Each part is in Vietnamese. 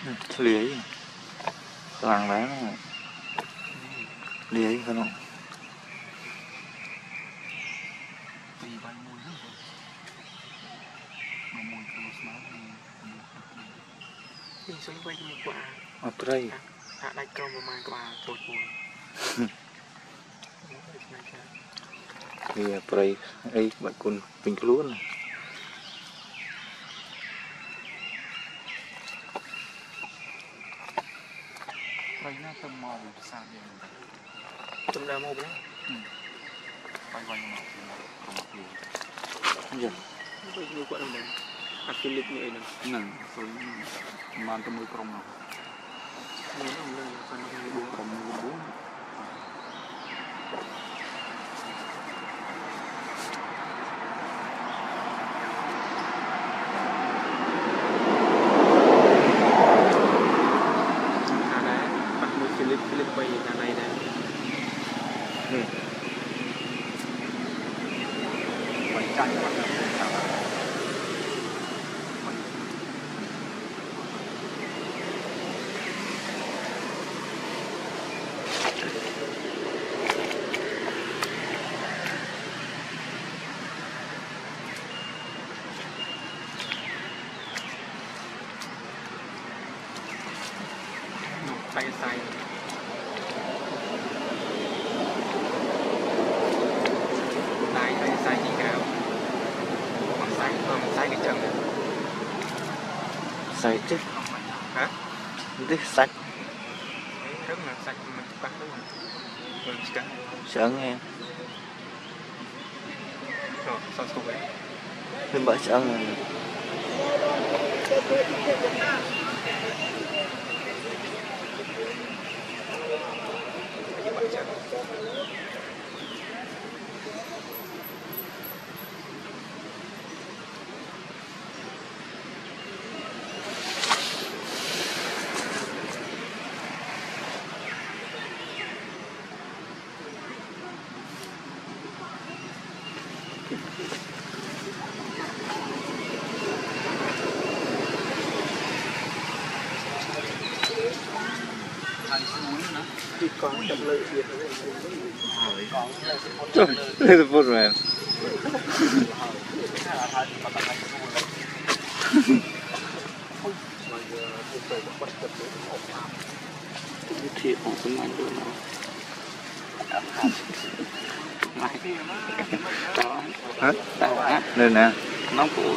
lưới làng đấy nó lưới không ở đây đây trong một màn quà bột bột thì đây ấy bạn con bình luôn này đây nó tầm màu sao vậy tầm đa màu đấy quay quay màu giờ bây giờ quậy này acrylic như này nè rồi màn tầm mười còng nào muốn ông lên phần bốn còng bốn Philip bay ra đây đây quay chạy tay sai sai gì cả còn sai cái chân sai chứ hả cái sạch rất là sạch mình bắt đúng không sợ nghe rồi sao xuống đấy mình bảo sợ nghe thì còn chậm lợi việc đây là phút rồi thì cũng không ăn được nào hả đây nè nó cũng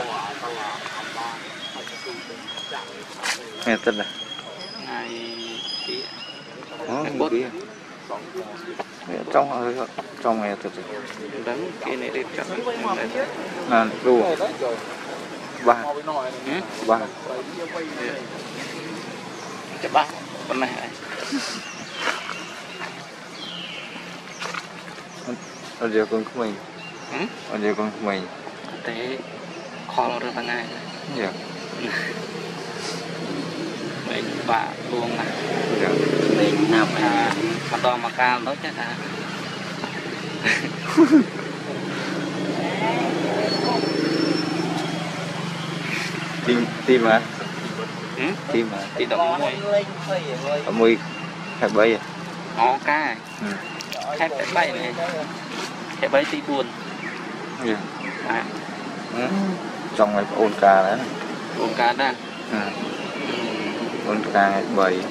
nghe tên là này kia kia trong này thật đắng kia này để cho là đua ba ba cho ba con này ở giờ con của mình ở giờ con của mình thế kho rồi thằng này dạ mình bà luôn à dạ mình nào mà to mà cao đó chắc à tim hả tim hả thì động ở mui hai bay à ó ca hai cái bay này cái bay tí buồn dạ trong này ôn ca đấy ôn ca đó ôn ca bầy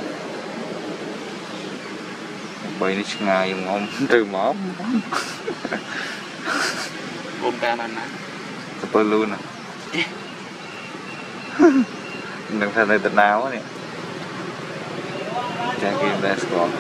bầy nó ngày ngon từ mỏ ôn ca này nè super luôn à đừng thay nơi tận nào á nè cha game đây score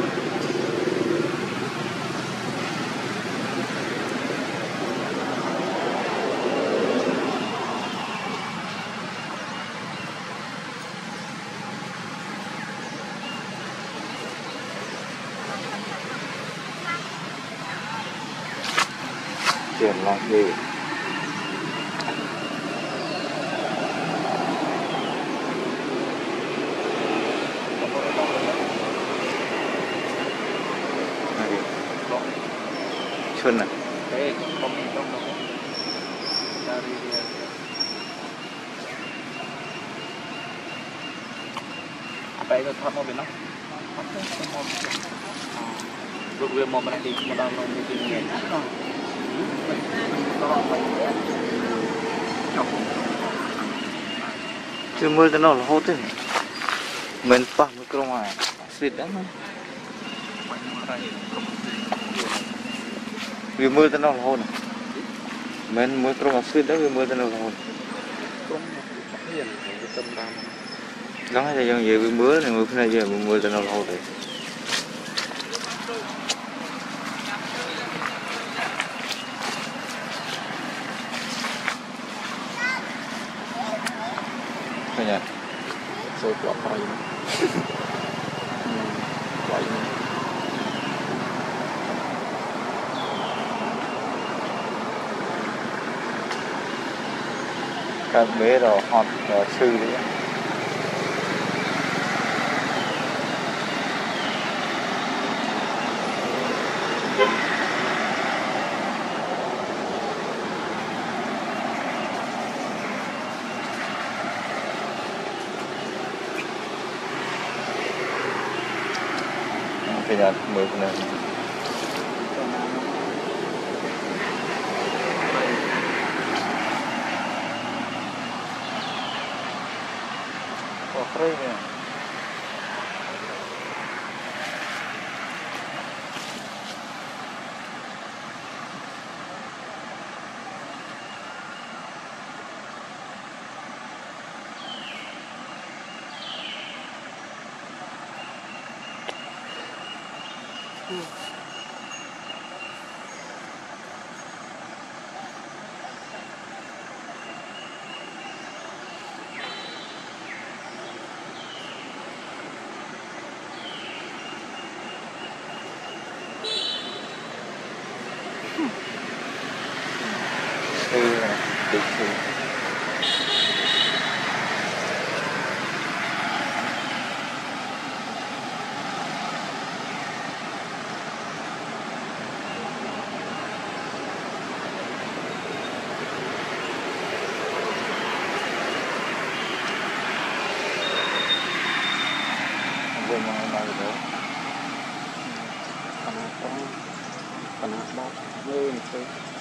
chuyển lại đi xuân à tay nó thắt một bên nó rút về một bên đi một đòn nó đi tìm nghề chưa mưa tới nó là hốt thế mình bắt mới cơ mà xịt đấy mà vì mưa tới nó là hốt mình mới cơ mà xịt đấy vì mưa tới nó là hốt đó là do gì vì mưa này mưa này giờ mưa tới nó là hốt đấy thôi nhỉ rồi quả khoai khoai cái bể rồi hot rồi sư đấy thì là 10 phần trăm quả khoai này sư này định sư vừa mà được đó còn bóc lên